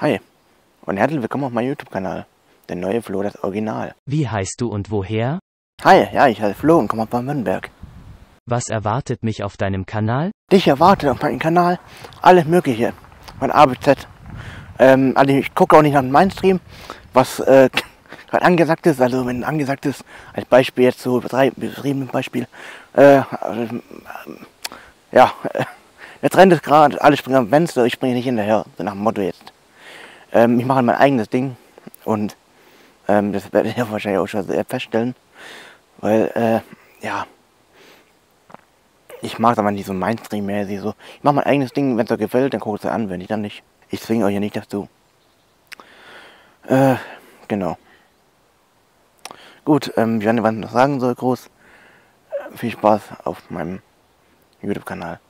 Hi und herzlich willkommen auf meinem YouTube-Kanal. Der neue Flo, das Original. Wie heißt du und woher? Hi, ja, ich heiße Flo und komme aus Baden-Württemberg. Was erwartet mich auf deinem Kanal? Dich erwartet auf meinem Kanal alles Mögliche. Von A bis Z. Also ich gucke auch nicht nach dem Mainstream, was gerade angesagt ist. Also wenn angesagt ist, als Beispiel jetzt so beschriebenes Beispiel, ja, der Trend ist gerade, alle springen am Fenster, ich springe nicht hinterher, so nach dem Motto jetzt. Ich mache mein eigenes Ding und das werdet ihr wahrscheinlich auch schon feststellen, weil, ja, ich mag es aber nicht so Mainstream-mäßig, so. Ich mache mein eigenes Ding, wenn es euch gefällt, dann guckt es an, wenn nicht, dann nicht. Ich zwinge euch ja nicht dazu. Genau. Gut, ich weiß nicht, was ich noch sagen soll, groß. Viel Spaß auf meinem YouTube-Kanal.